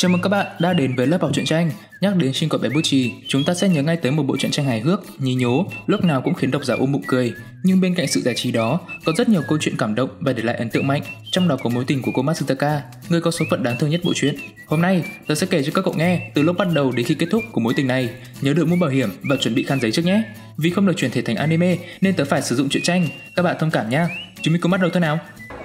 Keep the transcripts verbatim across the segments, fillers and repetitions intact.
Chào mừng các bạn đã đến với lớp học truyện tranh. Nhắc đến Shin cậu bé bút chì, chúng ta sẽ nhớ ngay tới một bộ truyện tranh hài hước, nhí nhố, lúc nào cũng khiến độc giả ôm bụng cười. Nhưng bên cạnh sự giải trí đó, có rất nhiều câu chuyện cảm động và để lại ấn tượng mạnh. Trong đó có mối tình của cô Matsutaka, người có số phận đáng thương nhất bộ truyện. Hôm nay, tôi sẽ kể cho các cậu nghe từ lúc bắt đầu đến khi kết thúc của mối tình này. Nhớ đội mũ bảo hiểm và chuẩn bị khăn giấy trước nhé. Vì không được chuyển thể thành anime nên tớ phải sử dụng truyện tranh. Các bạn thông cảm nhé. Chúng mình cùng bắt đầu thôi nào.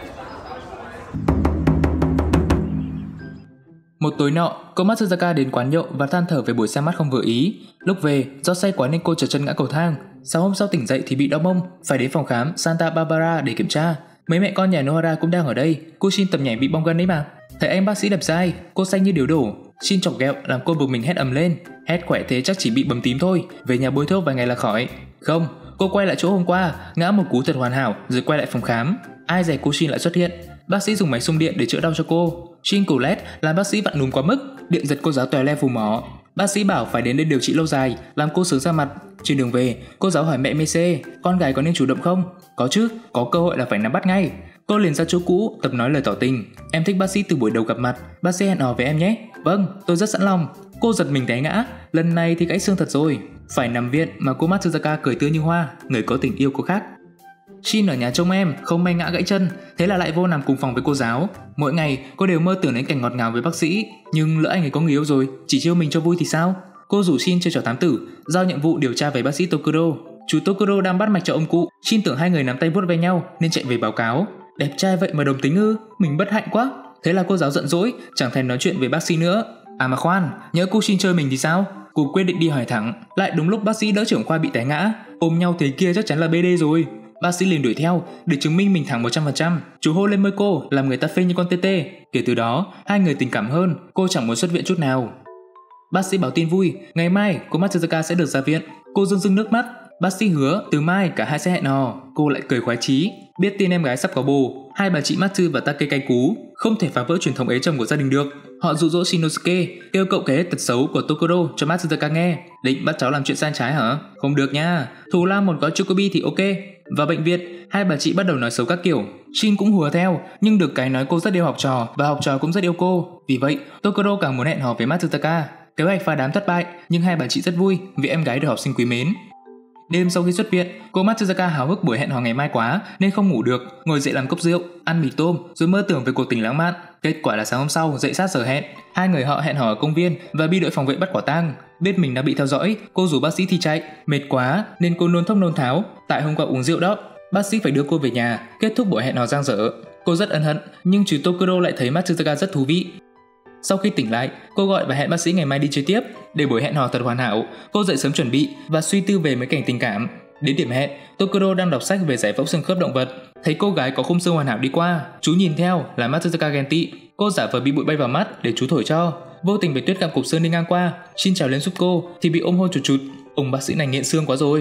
Một tối nọ, cô Matsuzaka đến quán nhậu và than thở về buổi xem mắt không vừa ý. Lúc về, do say quá nên cô trượt chân ngã cầu thang. Sáng hôm sau tỉnh dậy thì bị đau mông, phải đến phòng khám Santa Barbara để kiểm tra. Mấy mẹ con nhà Nohara cũng đang ở đây. Cô Shin tập nhảy bị bong gân đấy mà. Thấy anh bác sĩ đập dai, cô xanh như điếu đổ. Shin chọc ghẹo làm cô bực mình hét ầm lên. Hét khỏe thế chắc chỉ bị bầm tím thôi, về nhà bôi thuốc vài ngày là khỏi. Không, cô quay lại chỗ hôm qua, ngã một cú thật hoàn hảo rồi quay lại phòng khám. Ai dè cô Shin lại xuất hiện. Bác sĩ dùng máy xung điện để chữa đau cho cô. Shin cù lét làm bác sĩ vặn núm quá mức, điện giật cô giáo tòe le phù mỏ. Bác sĩ bảo phải đến đây điều trị lâu dài, làm cô sướng ra mặt. Trên đường về, cô giáo hỏi mẹ Mese, con gái có nên chủ động không? Có chứ, có cơ hội là phải nắm bắt ngay. Cô liền ra chỗ cũ, tập nói lời tỏ tình. Em thích bác sĩ từ buổi đầu gặp mặt, bác sĩ hẹn hò với em nhé. Vâng, tôi rất sẵn lòng. Cô giật mình té ngã, lần này thì gãy xương thật rồi. Phải nằm viện mà cô Matsuzaka cười tươi như hoa, người có tình yêu cô khác. Shin ở nhà trông em, không may ngã gãy chân, thế là lại vô nằm cùng phòng với cô giáo. Mỗi ngày cô đều mơ tưởng đến cảnh ngọt ngào với bác sĩ, nhưng lỡ anh ấy có người yêu rồi, chỉ trêu mình cho vui thì sao? Cô rủ Shin chơi trò thám tử, giao nhiệm vụ điều tra về bác sĩ Tokuro. Chú Tokuro đang bắt mạch cho ông cụ. Shin tưởng hai người nắm tay vuốt ve nhau nên chạy về báo cáo. Đẹp trai vậy mà đồng tính ư? Mình bất hạnh quá. Thế là cô giáo giận dỗi, chẳng thèm nói chuyện với bác sĩ nữa. À mà khoan, nhớ cô Shin chơi mình thì sao? Cô quyết định đi hỏi thẳng, lại đúng lúc bác sĩ đỡ trưởng khoa bị té ngã, ôm nhau thế kia chắc chắn là bê đê rồi. Bác sĩ liền đuổi theo để chứng minh mình thẳng một trăm phần trăm. Chú hôn lên môi cô, làm người ta phê như con tê tê. Kể từ đó, hai người tình cảm hơn, cô chẳng muốn xuất viện chút nào. Bác sĩ báo tin vui, ngày mai cô Matsuzaka sẽ được ra viện. Cô rưng rưng nước mắt. Bác sĩ hứa từ mai cả hai sẽ hẹn hò. Cô lại cười khoái chí, biết tin em gái sắp có bồ. Hai bà chị Matsu và Take cay cú, không thể phá vỡ truyền thống ế chồng của gia đình được. Họ dụ dỗ Shinosuke, kêu cậu kể hết tật xấu của Tokuro cho Matsuzaka nghe. Định bắt cháu làm chuyện sai trái hả? Không được nha. Thù lao một gói chocobi thì ok. Vào bệnh viện, hai bà chị bắt đầu nói xấu các kiểu. Shin cũng hùa theo, nhưng được cái nói cô rất yêu học trò và học trò cũng rất yêu cô. Vì vậy, Tokuro càng muốn hẹn hò với Matsuzaka. Kế hoạch phá đám thất bại, nhưng hai bà chị rất vui vì em gái được học sinh quý mến. Đêm sau khi xuất viện, cô Matsuzaka háo hức buổi hẹn hò ngày mai quá nên không ngủ được, ngồi dậy làm cốc rượu, ăn mì tôm rồi mơ tưởng về cuộc tình lãng mạn. Kết quả là sáng hôm sau dậy sát giờ hẹn, hai người họ hẹn hò ở công viên và bị đội phòng vệ bắt quả tang. Biết mình đã bị theo dõi, cô rủ bác sĩ thì chạy, mệt quá nên cô nôn thốc nôn tháo. Tại hôm qua uống rượu đó, bác sĩ phải đưa cô về nhà. Kết thúc buổi hẹn hò dang dở, cô rất ân hận, nhưng chú Tokuro lại thấy Matsuzaka rất thú vị. Sau khi tỉnh lại, cô gọi và hẹn bác sĩ ngày mai đi chơi tiếp. Để buổi hẹn hò thật hoàn hảo, cô dậy sớm chuẩn bị và suy tư về mấy cảnh tình cảm. Đến điểm hẹn, Tokuro đang đọc sách về giải phẫu xương khớp động vật. Thấy cô gái có khung xương hoàn hảo đi qua, chú nhìn theo là Matsuzaka ghen tị. Cô giả vờ bị bụi bay vào mắt để chú thổi cho. Vô tình về tuyết gặm cục xương đi ngang qua, Shin trèo lên giúp cô thì bị ôm hôn chụt chụt. Ông bác sĩ này nghiện xương quá rồi.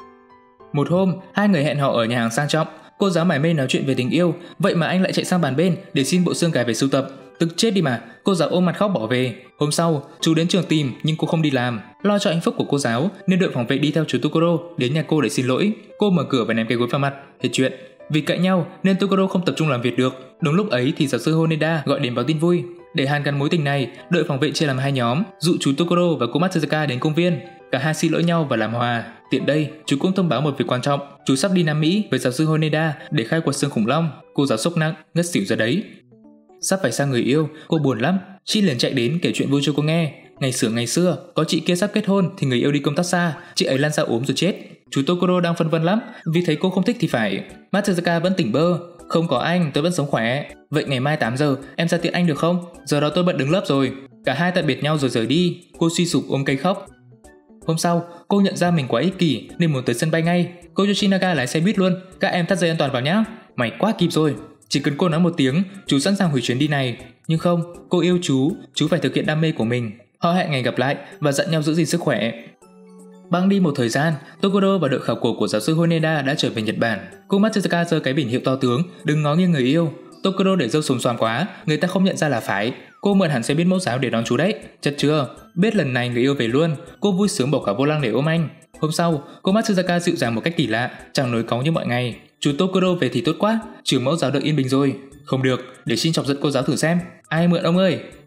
Một hôm, hai người hẹn hò ở nhà hàng sang trọng. Cô giáo mải mê nói chuyện về tình yêu, vậy mà anh lại chạy sang bàn bên để xin bộ xương gài về sưu tập. Tức chết đi mà, cô giáo ôm mặt khóc bỏ về. Hôm sau, chú đến trường tìm nhưng cô không đi làm. Lo cho hạnh phúc của cô giáo nên đội phòng vệ đi theo chú Tokuro đến nhà cô để xin lỗi. Cô mở cửa và ném cái gối vào mặt. Hết chuyện. Vì cãi nhau nên Tokuro không tập trung làm việc được. Đúng lúc ấy thì giáo sư Honeda gọi đến báo tin vui. Để hàn gắn mối tình này, đội phòng vệ chia làm hai nhóm, dụ chú Tokuro và cô Matsuzaka đến công viên. Cả hai xin lỗi nhau và làm hòa. Tiện đây, chú cũng thông báo một việc quan trọng. Chú sắp đi Nam Mỹ với giáo sư Honeda để khai quật xương khủng long. Cô giáo sốc nặng, ngất xỉu ra đấy. Sắp phải sang người yêu, cô buồn lắm. Shin liền chạy đến kể chuyện vui cho cô nghe. Ngày xưa ngày xưa, có chị kia sắp kết hôn thì người yêu đi công tác xa, chị ấy lăn ra ốm rồi chết. Chú Tokuro đang phân vân lắm, vì thấy cô không thích thì phải. Matsuzaka vẫn tỉnh bơ. Không có anh, tôi vẫn sống khỏe. Vậy ngày mai tám giờ, em ra tiện anh được không? Giờ đó tôi bận đứng lớp rồi. Cả hai tạm biệt nhau rồi rời đi. Cô suy sụp ôm cây khóc. Hôm sau, cô nhận ra mình quá ích kỷ nên muốn tới sân bay ngay. Cô cho Shinaga lái xe buýt luôn. Các em thắt dây an toàn vào nhá. Mày quá kịp rồi. Chỉ cần cô nói một tiếng, chú sẵn sàng hủy chuyến đi này. Nhưng không, cô yêu chú, chú phải thực hiện đam mê của mình. Họ hẹn ngày gặp lại và dặn nhau giữ gìn sức khỏe. Băng đi một thời gian, Tokuro và đội khảo cổ của giáo sư Honeda đã trở về Nhật Bản. Cô Matsuzaka giơ cái biển hiệu to tướng, đừng ngó nghiêng người yêu. Tokuro để râu xồm xoàm quá, người ta không nhận ra là phải. Cô mượn hẳn xe buýt mẫu giáo để đón chú đấy. Chật chưa? Biết lần này người yêu về luôn, cô vui sướng bỏ cả vô lăng để ôm anh. Hôm sau, cô Matsuzaka dịu dàng một cách kỳ lạ, chẳng nổi cáu như mọi ngày. Chú Tokuro về thì tốt quá, trường mẫu giáo được yên bình rồi. Không được, để Shin chọc giận cô giáo thử xem. Ai mượn ông ơi?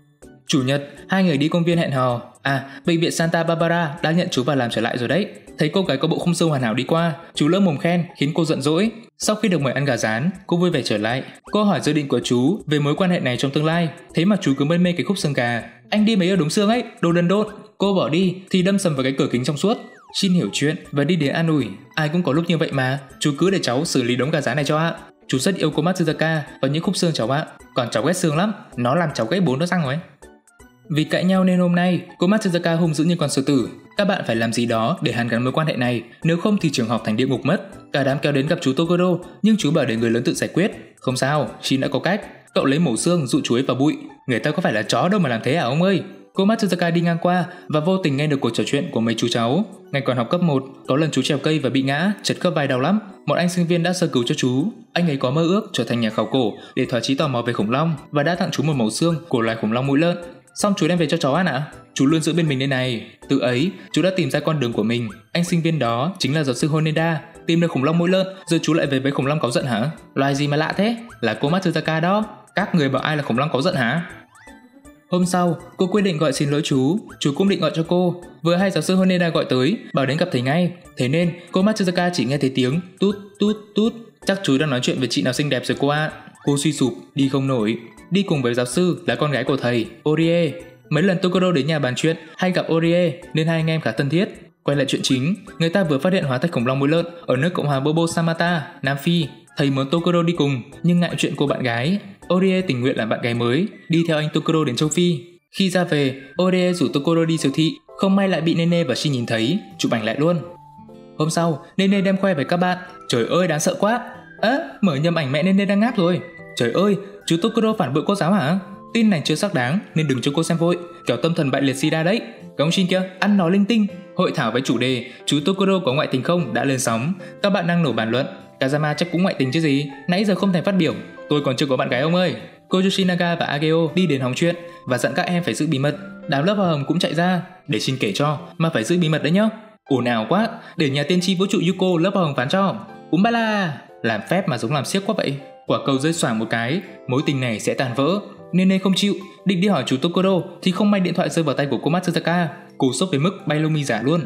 Chủ nhật, hai người đi công viên hẹn hò. À, bệnh viện Santa Barbara đã nhận chú vào làm trở lại rồi đấy. Thấy cô gái có bộ khung xương hoàn hảo đi qua, chú lỡ mồm khen khiến cô giận dỗi. Sau khi được mời ăn gà rán, cô vui vẻ trở lại. Cô hỏi dự định của chú về mối quan hệ này trong tương lai. Thế mà chú cứ mân mê cái khúc xương gà. Anh đi mấy ở đúng xương ấy, đồ đần độn. Cô bỏ đi thì đâm sầm vào cái cửa kính trong suốt. Shin hiểu chuyện và đi đến an ủi. Ai cũng có lúc như vậy mà, chú cứ để cháu xử lý đống gà rán này cho ạ. Chú rất yêu cô Matsuzaka và những khúc xương cháu ạ. Còn cháu ghét xương lắm, nó làm cháu gãy bốn đốt răng rồi ấy. Vì cãi nhau nên hôm nay, cô Matsuzaka hung dữ như con sư tử. Các bạn phải làm gì đó để hàn gắn mối quan hệ này, nếu không thì trường học thành địa ngục mất. Cả đám kéo đến gặp chú Tokoro, nhưng chú bảo để người lớn tự giải quyết. Không sao, Shin đã có cách. Cậu lấy mẩu xương dụ chú ấy vào bụi. Người ta có phải là chó đâu mà làm thế à ông ơi. Cô Matsuzaka đi ngang qua và vô tình nghe được cuộc trò chuyện của mấy chú cháu. Ngày còn học cấp một, có lần chú trèo cây và bị ngã, chật khớp vai đau lắm. Một anh sinh viên đã sơ cứu cho chú. Anh ấy có mơ ước trở thành nhà khảo cổ để thỏa chí tò mò về khủng long và đã tặng chú một mẩu xương của loài khủng long mũi lợn. Xong chú đem về cho cháu ăn ạ. À? Chú luôn giữ bên mình đây này. Từ ấy, chú đã tìm ra con đường của mình. Anh sinh viên đó chính là giáo sư Honeda. Tìm được khủng long mũi lợn, rồi chú lại về với khủng long cáu giận hả? Loài gì mà lạ thế? Là cô Matsuzaka đó. Các người bảo ai là khủng long cáu giận hả? Hôm sau, cô quyết định gọi xin lỗi chú. Chú cũng định gọi cho cô. Vừa hay giáo sư Honeda gọi tới, bảo đến gặp thầy ngay. Thế nên, cô Matsuzaka chỉ nghe thấy tiếng tút tút tút. Chắc chú đang nói chuyện với chị nào xinh đẹp rồi cô ạ. Cô suy sụp, đi không nổi. Đi cùng với giáo sư là con gái của thầy, Orie. Mấy lần Tokoro đến nhà bàn chuyện hay gặp Orie nên hai anh em khá thân thiết. Quay lại chuyện chính, người ta vừa phát hiện hóa thạch khủng long mũi lợn ở nước Cộng hòa Bobo Samata, Nam Phi. Thầy muốn Tokoro đi cùng, nhưng ngại chuyện cô bạn gái. Orie tình nguyện làm bạn gái mới, đi theo anh Tokoro đến châu Phi. Khi ra về, Orie rủ Tokoro đi siêu thị, không may lại bị Nene và Shin nhìn thấy, chụp ảnh lại luôn. Hôm sau, Nene đem khoe với các bạn. Trời ơi, đáng sợ quá. Á, à, mở nhầm ảnh mẹ Nene đang ngáp rồi. Trời ơi, chú Tokoro phản bội cô giáo hả? Tin này chưa xác đáng nên đừng cho cô xem vội, kẻo tâm thần bại liệt sida đấy. Cái ông Shin kia ăn nói linh tinh. Hội thảo với chủ đề chú Tokoro có ngoại tình không đã lên sóng. Các bạn đang nổ bàn luận. Kazama chắc cũng ngoại tình chứ gì, nãy giờ không thèm phát biểu. Tôi còn chưa có bạn gái ông ơi. Cô Yoshinaga và Ageo đi đến hóng chuyện và dặn các em phải giữ bí mật. Đám lớp hoa hồng cũng chạy ra để Shin kể cho, mà phải giữ bí mật đấy nhá. Ồn ào quá, để nhà tiên tri vũ trụ Yuko lớp hoa hồng phán cho. Umbala, làm phép mà giống làm xiếc quá vậy. Quả cầu rơi xoảng một cái, mối tình này sẽ tàn vỡ. Nene không chịu, định đi hỏi chú Tokoro thì không may điện thoại rơi vào tay của cô Matsuzaka. Cô sốc đến mức bay lông mi giả luôn.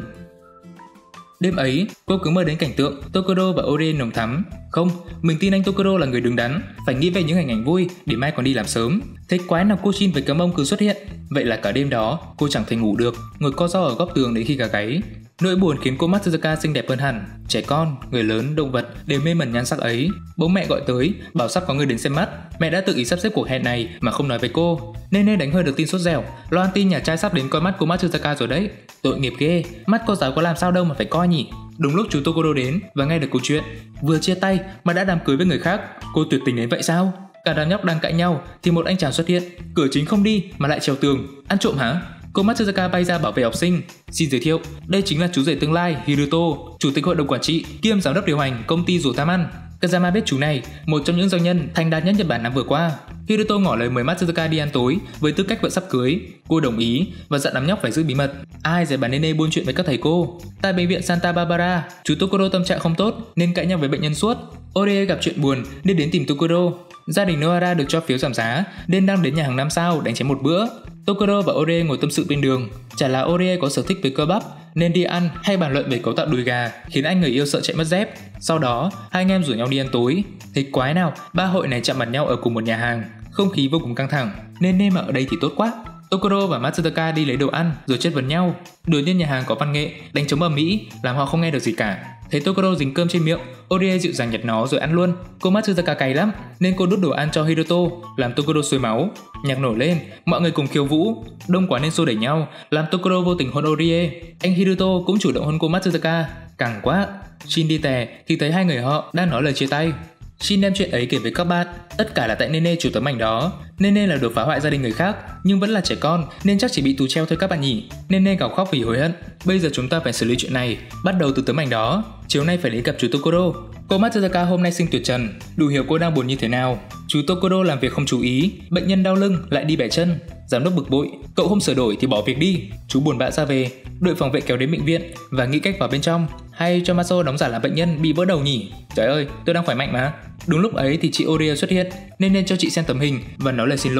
Đêm ấy, cô cứ mơ đến cảnh tượng Tokoro và Orie nồng thắm. Không, mình tin anh Tokoro là người đứng đắn, phải nghĩ về những hình ảnh vui để mai còn đi làm sớm. Thế quái nào cô Shin với cái mông cứ xuất hiện. Vậy là cả đêm đó, cô chẳng thể ngủ được, ngồi co ro ở góc tường đến khi gà gáy. Nỗi buồn khiến cô Matsuzaka xinh đẹp hơn hẳn. Trẻ con, người lớn, động vật đều mê mẩn nhan sắc ấy. Bố mẹ gọi tới, bảo sắp có người đến xem mắt. Mẹ đã tự ý sắp xếp cuộc hẹn này mà không nói với cô. Nene đánh hơi được tin sốt dẻo, loan tin nhà trai sắp đến coi mắt cô Matsuzaka rồi đấy. Tội nghiệp ghê, mắt cô giáo có làm sao đâu mà phải coi nhỉ. Đúng lúc chú Tokoro đến và nghe được câu chuyện. Vừa chia tay mà đã đám cưới với người khác. Cô tuyệt tình đến vậy sao? Cả đám nhóc đang cãi nhau thì một anh chàng xuất hiện. Cửa chính không đi mà lại trèo tường. Ăn trộm hả? Cô Matsuzaka bay ra bảo vệ học sinh. Xin giới thiệu, đây chính là chú rể tương lai Hiruto, chủ tịch hội đồng quản trị kiêm giám đốc điều hành công ty rủ tham ăn. Kazama biết chú này, một trong những doanh nhân thành đạt nhất Nhật Bản năm vừa qua. Hiruto ngỏ lời mời Matsuzaka đi ăn tối với tư cách vợ sắp cưới. Cô đồng ý và dặn đám nhóc phải giữ bí mật. Ai dè bà Nene buôn chuyện với các thầy cô. Tại bệnh viện Santa Barbara, chú Tokoro tâm trạng không tốt nên cãi nhau với bệnh nhân suốt. Orie gặp chuyện buồn nên đến tìm Tokoro. Gia đình Nohara được cho phiếu giảm giá nên đang đến nhà hàng năm sao đánh chén một bữa. Tokoro và Orie ngồi tâm sự bên đường. Chả là Orie có sở thích với cơ bắp nên đi ăn hay bàn luận về cấu tạo đùi gà khiến anh người yêu sợ chạy mất dép. Sau đó hai anh em rủ nhau đi ăn tối. Thế quái nào ba hội này chạm mặt nhau ở cùng một nhà hàng. Không khí vô cùng căng thẳng nên nên mà ở đây thì tốt quá. Tokoro và Matsuzaka đi lấy đồ ăn rồi chất vấn nhau. Đột nhiên nhà hàng có văn nghệ đánh trống ầm ĩ làm họ không nghe được gì cả. Thấy Tokoro dính cơm trên miệng, Orie dịu dàng nhặt nó rồi ăn luôn. Cô Matsuzaka cay lắm nên cô đút đồ ăn cho Hiruto, làm Tokoro sôi máu. Nhạc nổi lên, mọi người cùng khiêu vũ. Đông quá nên xô đẩy nhau, làm Tokoro vô tình hôn Orie. Anh Hiruto cũng chủ động hôn cô Matsuzaka. Càng quá. Shin đi tè thì thấy hai người họ đang nói lời chia tay. Shin đem chuyện ấy kể với các bạn. Tất cả là tại Nene chủ tấm ảnh đó. Nene là đồ phá hoại gia đình người khác nhưng vẫn là trẻ con nên chắc chỉ bị tù treo thôi các bạn nhỉ. Nene gào khóc vì hối hận. Bây giờ chúng ta phải xử lý chuyện này, bắt đầu từ tấm ảnh đó. Chiều nay phải đến gặp chú Tokoro. Cô Matsuzaka hôm nay sinh tuyệt trần, đủ hiểu cô đang buồn như thế nào. Chú Tokoro làm việc không chú ý, bệnh nhân đau lưng lại đi bẻ chân. Giám đốc bực bội, cậu không sửa đổi thì bỏ việc đi. Chú buồn bã ra về, đội phòng vệ kéo đến bệnh viện và nghĩ cách vào bên trong. Hay cho Maso đóng giả làm bệnh nhân bị vỡ đầu nhỉ? Trời ơi, tôi đang khỏe mạnh mà. Đúng lúc ấy thì chị Oria xuất hiện nên nên cho chị xem tấm hình và nói lời xin lỗi.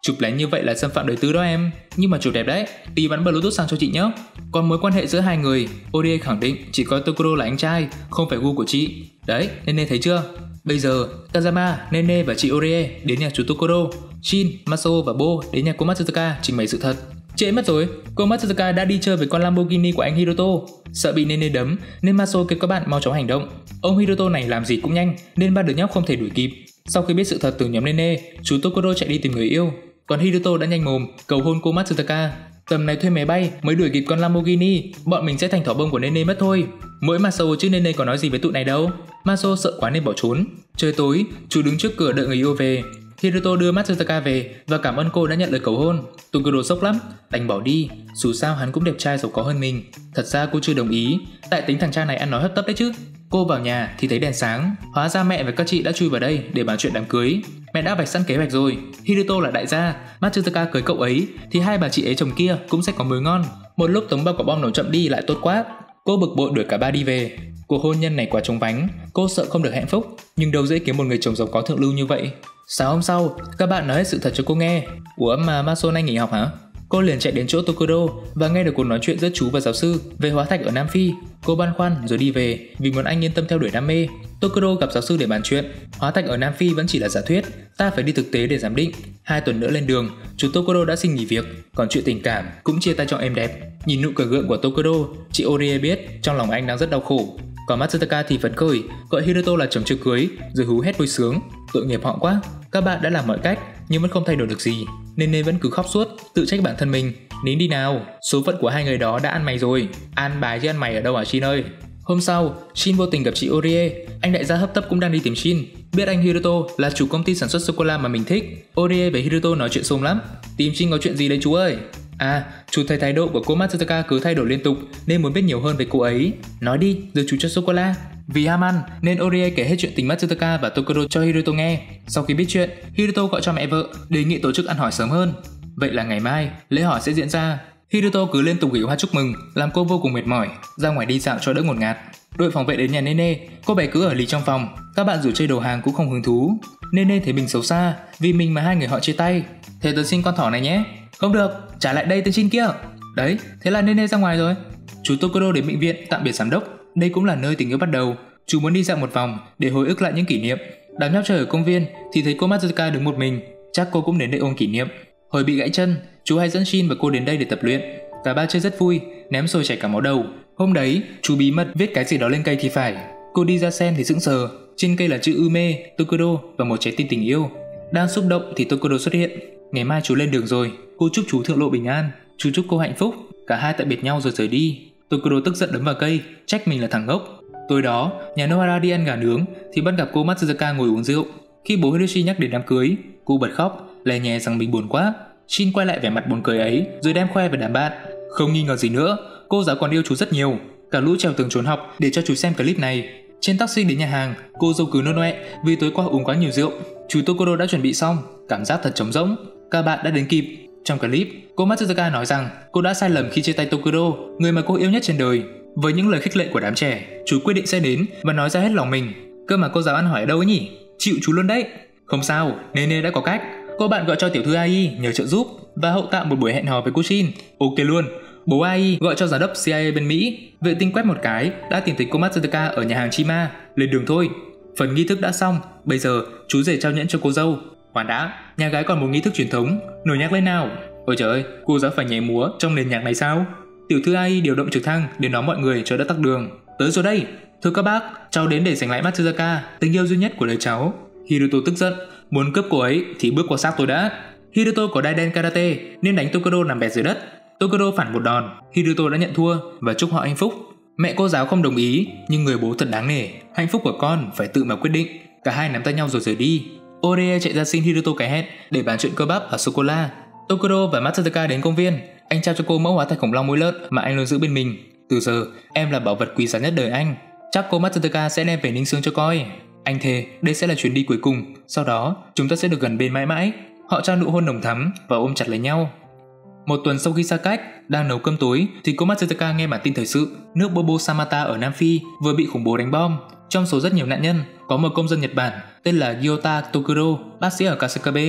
Chụp lén như vậy là xâm phạm đời tư đó em. Nhưng mà chụp đẹp đấy, tí bắn Bluetooth sang cho chị nhé. Còn mối quan hệ giữa hai người, Orie khẳng định chỉ coi Tokuro là anh trai, không phải gu của chị. Đấy, Nene thấy chưa? Bây giờ, Kazama, Nene và chị Orie đến nhà chú Tokuro. Shin, Maso và Bo đến nhà cô Matsuzuka trình bày sự thật. Trễ mất rồi, cô Matsuzuka đã đi chơi với con Lamborghini của anh Hiroto. Sợ bị Nene đấm nên Maso kêu các bạn mau chóng hành động. Ông Hiroto này làm gì cũng nhanh nên ba đứa nhóc không thể đuổi kịp. Sau khi biết sự thật từ nhóm Nene, chú Tokuro chạy đi tìm người yêu. Còn Hiroto đã nhanh mồm cầu hôn cô Matsuzuka. Tầm này thuê máy bay mới đuổi kịp con Lamborghini, bọn mình sẽ thành thỏ bông của Nene mất thôi. Mỗi Maso chứ Nene có nói gì với tụi này đâu. Maso sợ quá nên bỏ trốn. Trời tối, chú đứng trước cửa đợi người yêu về. Hiroto đưa Matsuzuka về và cảm ơn cô đã nhận lời cầu hôn. Tokuro sốc lắm, đành bỏ đi. Dù sao hắn cũng đẹp trai giàu có hơn mình. Thật ra cô chưa đồng ý, tại tính thằng cha này ăn nói hấp tấp đấy chứ. Cô vào nhà thì thấy đèn sáng, hóa ra mẹ và các chị đã chui vào đây để bàn chuyện đám cưới. Mẹ đã vạch sẵn kế hoạch rồi. Hiroto là đại gia, Matsuzuka cưới cậu ấy thì hai bà chị ấy chồng kia cũng sẽ có mối ngon. Một lúc tống bao quả bom nổ chậm đi lại tốt quá. Cô bực bội đuổi cả ba đi về. Cuộc hôn nhân này quá trống vánh, cô sợ không được hạnh phúc, nhưng đâu dễ kiếm một người chồng giàu có thượng lưu như vậy. Sáng hôm sau, các bạn nói hết sự thật cho cô nghe. Ủa mà Maso nay nghỉ học hả? Cô liền chạy đến chỗ Tokuro và nghe được cuộc nói chuyện giữa chú và giáo sư về hóa thạch ở Nam Phi. Cô băn khoăn rồi đi về vì muốn anh yên tâm theo đuổi đam mê. Tokuro gặp giáo sư để bàn chuyện. Hóa thạch ở Nam Phi vẫn chỉ là giả thuyết, ta phải đi thực tế để giám định. Hai tuần nữa lên đường, chú Tokuro đã xin nghỉ việc, còn chuyện tình cảm cũng chia tay cho êm đẹp. Nhìn nụ cười gượng của Tokuro, chị Orie biết trong lòng anh đang rất đau khổ. Còn Matsuzuka thì phấn khởi, gọi Hiroto là chồng chưa cưới, rồi hú hét vui sướng. Tội nghiệp họ quá, các bạn đã làm mọi cách nhưng vẫn không thay đổi được gì, nên nên vẫn cứ khóc suốt, tự trách bản thân mình. Nín đi nào, số phận của hai người đó đã ăn mày rồi. Ăn bài chứ ăn mày ở đâu hả Shin ơi? Hôm sau, Shin vô tình gặp chị Orie. Anh đại gia hấp tấp cũng đang đi tìm Shin. Biết anh Hiroto là chủ công ty sản xuất sô cô la mà mình thích, Orie và Hiroto nói chuyện xôm lắm. Tìm Shin có chuyện gì đấy chú ơi? À, chú thấy thái độ của cô Matsuzuka cứ thay đổi liên tục nên muốn biết nhiều hơn về cô ấy. Nói đi, giờ chú cho sô cô la. Vì ham ăn nên Orie kể hết chuyện tình Matsuzuka và Tokuro cho Hiroto nghe. Sau khi biết chuyện, Hiroto gọi cho mẹ vợ, đề nghị tổ chức ăn hỏi sớm hơn. Vậy là ngày mai, lễ hỏi sẽ diễn ra. Hiroto cứ liên tục gửi hoa chúc mừng, làm cô vô cùng mệt mỏi, ra ngoài đi dạo cho đỡ ngột ngạt. Đội phòng vệ đến nhà Nene, cô bé cứ ở lì trong phòng, các bạn rủ chơi đồ hàng cũng không hứng thú. Nene thấy mình xấu xa, vì mình mà hai người họ chia tay. Thế tớ xin con thỏ này nhé. Không được, trả lại đây tên Shin kia. Đấy, thế là Nene ra ngoài rồi. Chú Tokuro đến bệnh viện tạm biệt giám đốc. Đây cũng là nơi tình yêu bắt đầu. Chú muốn đi dạo một vòng để hồi ức lại những kỷ niệm. Đám nhóc chơi ở công viên thì thấy cô Matsuzuka đứng một mình, chắc cô cũng đến đây ôm kỷ niệm. Hồi bị gãy chân, chú hay dẫn Shin và cô đến đây để tập luyện. Cả ba chơi rất vui, ném xôi chảy cả máu đầu. Hôm đấy, chú bí mật viết cái gì đó lên cây thì phải. Cô đi ra xem thì sững sờ. Trên cây là chữ Ume, Tokuro và một trái tim tình yêu. Đang xúc động thì Tokuro xuất hiện. Ngày mai chú lên đường rồi, cô chúc chú thượng lộ bình an. Chú chúc cô hạnh phúc. Cả hai tạm biệt nhau rồi rời đi. Tokuro tức giận đấm vào cây, trách mình là thằng ngốc. Tối đó, nhà Nohara đi ăn gà nướng thì bắt gặp cô Matsuzuka ngồi uống rượu. Khi bố Hiroshi nhắc đến đám cưới, cô bật khóc, lè nhè rằng mình buồn quá. Shin quay lại vẻ mặt buồn cười ấy, rồi đem khoe với đám bạn. Không nghi ngờ gì nữa, cô giáo còn yêu chú rất nhiều. Cả lũ trèo tường trốn học để cho chú xem clip này. Trên taxi đến nhà hàng, cô dâu cứ nôn noẹ vì tối qua uống quá nhiều rượu. Chú Tokuro đã chuẩn bị xong, cảm giác thật trống rỗng. Các bạn đã đến kịp. Trong clip, cô Matsuzuka nói rằng cô đã sai lầm khi chia tay Tokuro, người mà cô yêu nhất trên đời. Với những lời khích lệ của đám trẻ, chú quyết định sẽ đến và nói ra hết lòng mình. Cơ mà cô giáo ăn hỏi ở đâu ấy nhỉ? Chịu chú luôn đấy. Không sao, Nene đã có cách. Cô bạn gọi cho tiểu thư a i nhờ trợ giúp và hậu tạo một buổi hẹn hò với cô Shin. Ok luôn. Bố a i gọi cho giám đốc xê i a bên Mỹ. Vệ tinh quét một cái đã tìm thấy cô Matsuzuka ở nhà hàng Chima. Lên đường thôi. Phần nghi thức đã xong, bây giờ chú rể trao nhẫn cho cô dâu. Khoan đã, nhà gái còn một nghi thức truyền thống, nổi nhạc lên nào. Ôi trời ơi, cô giáo phải nhảy múa trong nền nhạc này sao? Tiểu thư a i điều động trực thăng để đón mọi người cho đỡ tắc đường. Tới rồi đây. Thưa các bác, cháu đến để giành lại Matsuzuka, tình yêu duy nhất của đời cháu. Hiroto tức giận, muốn cướp cô ấy thì bước qua xác tôi đã. Hiroto có đai đen karate nên đánh Tokuro nằm bẹp dưới đất. Tokuro phản một đòn, Hiroto đã nhận thua và chúc họ hạnh phúc. Mẹ cô giáo không đồng ý, nhưng người bố thật đáng nể, hạnh phúc của con phải tự mà quyết định. Cả hai nắm tay nhau rồi rời đi. Orie chạy ra xin Hiroto cái hẹn để bàn chuyện cơ bắp và sô cô la. Tokuro và Matsuzuka đến công viên, anh trao cho cô mẫu hóa thạch khủng long mũi lợn mà anh luôn giữ bên mình. Từ giờ, em là bảo vật quý giá nhất đời anh. Chắc cô Matsuzuka sẽ đem về Ninh Sương cho coi. Anh thề đây sẽ là chuyến đi cuối cùng, sau đó chúng ta sẽ được gần bên mãi mãi. Họ trao nụ hôn nồng thắm và ôm chặt lấy nhau. Một tuần sau khi xa cách, đang nấu cơm tối thì cô Matsuzuka nghe bản tin thời sự nước Bobo Samata ở Nam Phi vừa bị khủng bố đánh bom. Trong số rất nhiều nạn nhân, có một công dân Nhật Bản tên là Gyota Tokuro, bác sĩ ở Kasakabe.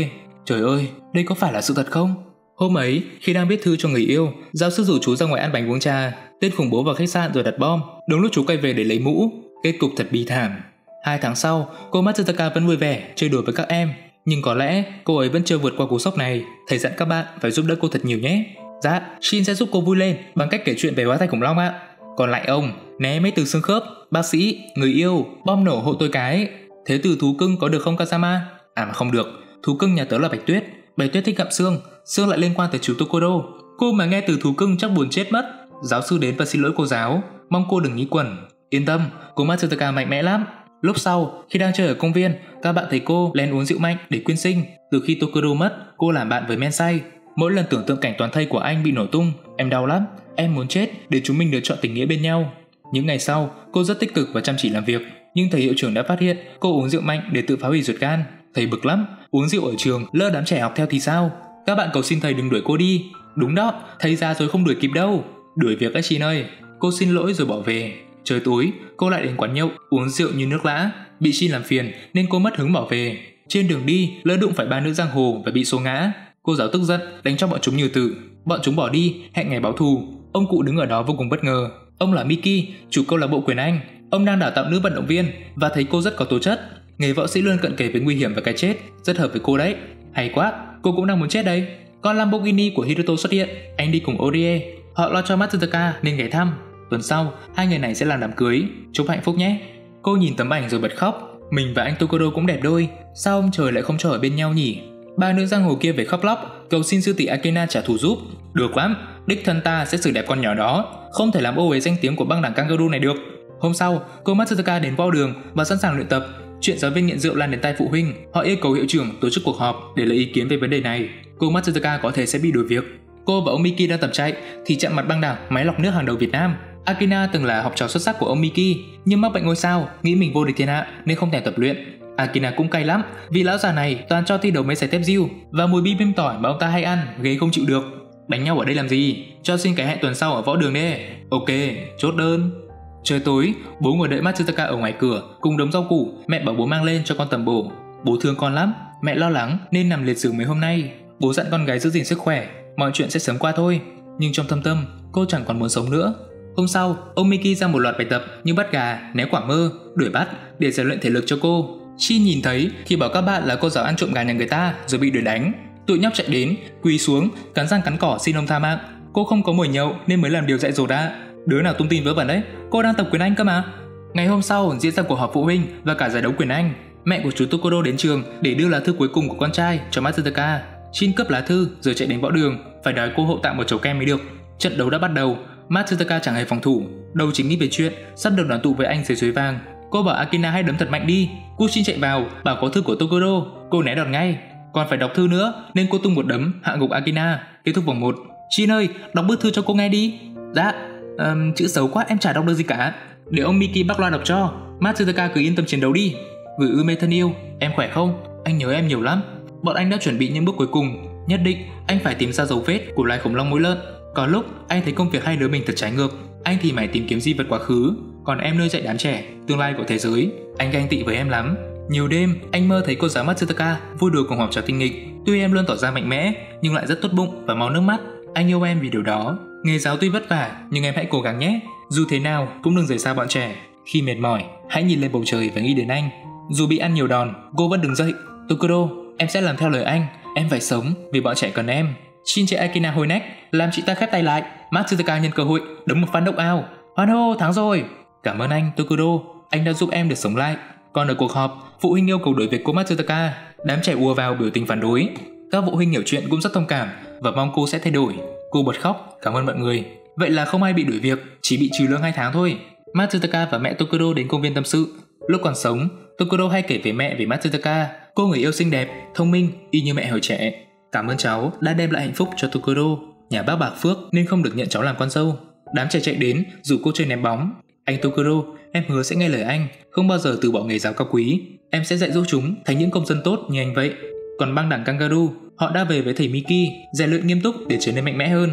Trời ơi, đây có phải là sự thật không? Hôm ấy, khi đang viết thư cho người yêu, giáo sư rủ chú ra ngoài ăn bánh uống trà. Tên khủng bố vào khách sạn rồi đặt bom. Đúng lúc chú quay về để lấy mũ. Kết cục thật bi thảm. Hai tháng sau, cô Matsutaka vẫn vui vẻ chơi đùa với các em. Nhưng có lẽ cô ấy vẫn chưa vượt qua cú sốc này. Thầy dặn các bạn phải giúp đỡ cô thật nhiều nhé. Dạ, Shin sẽ giúp cô vui lên bằng cách kể chuyện về hóa thạch khủng long ạ. Còn lại ông, né mấy từ xương khớp, bác sĩ, người yêu, bom nổ hộ tôi cái. Thế từ thú cưng có được không Kazama? À mà không được, thú cưng nhà tớ là Bạch Tuyết. Bạch Tuyết thích gặm xương, xương lại liên quan tới chú Tokoro. Cô mà nghe từ thú cưng chắc buồn chết mất. Giáo sư đến và xin lỗi cô giáo, mong cô đừng nghĩ quẩn. Yên tâm, cô Matsutaka mạnh mẽ lắm. Lúc sau, khi đang chơi ở công viên, các bạn thấy cô lén uống rượu mạnh để quyên sinh. Từ khi Tokoro mất, cô làm bạn với men say. Mỗi lần tưởng tượng cảnh toàn thây của anh bị nổ tung, em đau lắm. Em muốn chết để chúng mình lựa chọn tình nghĩa bên nhau. Những ngày sau, cô rất tích cực và chăm chỉ làm việc. Nhưng thầy hiệu trưởng đã phát hiện cô uống rượu mạnh để tự phá hủy ruột gan. Thầy bực lắm, uống rượu ở trường, lỡ đám trẻ học theo thì sao? Các bạn cầu xin thầy đừng đuổi cô đi. Đúng đó, thầy già rồi không đuổi kịp đâu. Đuổi việc các chị ơi. Cô xin lỗi rồi bỏ về. Trời tối, cô lại đến quán nhậu, uống rượu như nước lã. Bị Shin làm phiền nên cô mất hứng bỏ về. Trên đường đi, lỡ đụng phải ba nữ giang hồ và bị xô ngã. Cô giáo tức giận, đánh cho bọn chúng như tử. Bọn chúng bỏ đi, hẹn ngày báo thù. Ông cụ đứng ở đó vô cùng bất ngờ. Ông là Miki, chủ câu lạc bộ quyền Anh. Ông đang đào tạo nữ vận động viên và thấy cô rất có tố chất. Nghề võ sĩ luôn cận kề với nguy hiểm và cái chết, rất hợp với cô đấy. Hay quá, cô cũng đang muốn chết đây. Con Lamborghini của Hiroto xuất hiện, anh đi cùng Orie. Họ lo cho Matsutaka nên ghé thăm. Tuần sau, hai người này sẽ làm đám cưới. Chúc hạnh phúc nhé. Cô nhìn tấm ảnh rồi bật khóc. Mình và anh Tokoro cũng đẹp đôi. Sao ông trời lại không cho ở bên nhau nhỉ? Ba nữ giang hồ kia về khóc lóc, cầu xin sư tỷ Akena trả thù giúp. Được lắm, đích thân ta sẽ xử đẹp con nhỏ đó. Không thể làm ô uế danh tiếng của băng đảng kangaroo này được. Hôm sau, cô Matsutaka đến võ đường và sẵn sàng luyện tập. Chuyện giáo viên nghiện rượu lan đến tai phụ huynh. Họ yêu cầu hiệu trưởng tổ chức cuộc họp để lấy ý kiến về vấn đề này. Cô Matsutaka có thể sẽ bị đuổi việc. Cô và ông Miki đang tập chạy thì chạm mặt băng đảng máy lọc nước hàng đầu Việt Nam. Akina từng là học trò xuất sắc của ông Miki, nhưng mắc bệnh ngôi sao, nghĩ mình vô địch thiên hạ nên không thèm tập luyện. Akina cũng cay lắm, vì lão già này toàn cho thi đấu mấy xài tép diêu và mùi bim bim tỏi mà ông ta hay ăn, ghê không chịu được. Đánh nhau ở đây làm gì? Cho xin cái hẹn tuần sau ở võ đường đi. Ok, chốt đơn. Trời tối, bố ngồi đợi Matsutaka ở ngoài cửa cùng đống rau củ. Mẹ bảo bố mang lên cho con tầm bổ. Bố thương con lắm, mẹ lo lắng nên nằm liệt giường mấy hôm nay. Bố dặn con gái giữ gìn sức khỏe, mọi chuyện sẽ sớm qua thôi. Nhưng trong thâm tâm, cô chẳng còn muốn sống nữa. Hôm sau, ông Miki ra một loạt bài tập như bắt gà, né quả mơ, đuổi bắt để rèn luyện thể lực cho cô. Shin nhìn thấy thì bảo các bạn là cô giáo ăn trộm gà nhà người ta rồi bị đuổi đánh. Tụi nhóc chạy đến, quỳ xuống, cắn răng cắn cỏ xin ông tha mạng. Cô không có mồi nhậu nên mới làm điều dại dột ạ. Đứa nào tung tin vớ vẩn đấy, cô đang tập quyền Anh cơ mà. Ngày hôm sau diễn ra cuộc họp phụ huynh và cả giải đấu quyền Anh. Mẹ của chú Tokoro đến trường để đưa lá thư cuối cùng của con trai cho Matsutaka. Shin cướp lá thư rồi chạy đến võ đường, phải đòi cô hộ tặng một chầu kem mới được. Trận đấu đã bắt đầu, Matsutaka chẳng hề phòng thủ, đâu chính nghĩ về chuyện sắp được đoàn tụ với anh dưới suối vàng. Cô bảo Akina hãy đấm thật mạnh đi. Kushin chạy vào bảo có thư của Tokoro, cô né đòn ngay. Còn phải đọc thư nữa nên cô tung một đấm hạ gục Akina. Kết thúc vòng một. Shin ơi, đọc bức thư cho cô nghe đi. Dạ. Um, chữ xấu quá em chả đọc được gì cả. Để ông Miki bác loa đọc cho. Matsutaka cứ yên tâm chiến đấu đi. Gửi ư mê thân yêu, em khỏe không? Anh nhớ em nhiều lắm. Bọn anh đã chuẩn bị những bước cuối cùng. Nhất định anh phải tìm ra dấu vết của loài khủng long mũi lợn. Có lúc anh thấy công việc hai đứa mình thật trái ngược. Anh thì mải tìm kiếm di vật quá khứ, còn em nuôi dạy đám trẻ, tương lai của thế giới. Anh ganh tị với em lắm. Nhiều đêm anh mơ thấy cô giáo Matsutaka vui đùa cùng học trò tinh nghịch. Tuy em luôn tỏ ra mạnh mẽ nhưng lại rất tốt bụng và mau nước mắt. Anh yêu em vì điều đó. Nghề giáo tuy vất vả nhưng em hãy cố gắng nhé. Dù thế nào cũng đừng rời xa bọn trẻ. Khi mệt mỏi hãy nhìn lên bầu trời và nghĩ đến anh. Dù bị ăn nhiều đòn, cô vẫn đứng dậy. Tokoro, em sẽ làm theo lời anh. Em phải sống vì bọn trẻ cần em. Shin chạy Akina hồi nách, làm chị ta khép tay lại. Matsutaka nhân cơ hội đấm một phát knock out. Hoan hô, thắng rồi. Cảm ơn anh Tokoro, anh đã giúp em được sống lại. Còn ở cuộc họp, phụ huynh yêu cầu đuổi việc cô Matsutaka. Đám trẻ ùa vào biểu tình phản đối. Các phụ huynh hiểu chuyện cũng rất thông cảm và mong cô sẽ thay đổi. Cô bật khóc, cảm ơn mọi người. Vậy là không ai bị đuổi việc, chỉ bị trừ lương hai tháng thôi. Matsutaka và mẹ Tokoro đến công viên tâm sự. Lúc còn sống, Tokoro hay kể về mẹ về Matsutaka. Cô người yêu xinh đẹp, thông minh, y như mẹ hồi trẻ. Cảm ơn cháu đã đem lại hạnh phúc cho Tokoro. Nhà bác bạc phước nên không được nhận cháu làm con dâu. Đám trẻ chạy đến rủ cô chơi ném bóng. Anh Tokoro, em hứa sẽ nghe lời anh, không bao giờ từ bỏ nghề giáo cao quý. Em sẽ dạy dỗ chúng thành những công dân tốt như anh vậy. Còn băng đảng kangaroo, họ đã về với thầy Miki, rèn luyện nghiêm túc để trở nên mạnh mẽ hơn.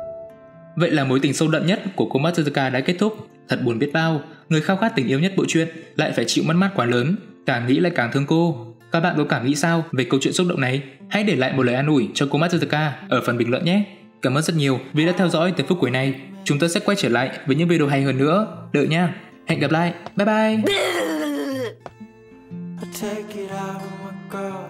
Vậy là mối tình sâu đậm nhất của cô Matsutaka đã kết thúc. Thật buồn biết bao, người khao khát tình yêu nhất bộ truyện lại phải chịu mất mát quá lớn. Càng nghĩ lại càng thương cô. Các bạn có cảm nghĩ sao về câu chuyện xúc động này? Hãy để lại một lời an ủi cho cô Matsuzuka ở phần bình luận nhé. Cảm ơn rất nhiều vì đã theo dõi tới phút cuối này. Chúng ta sẽ quay trở lại với những video hay hơn nữa. Đợi nha. Hẹn gặp lại. Bye bye.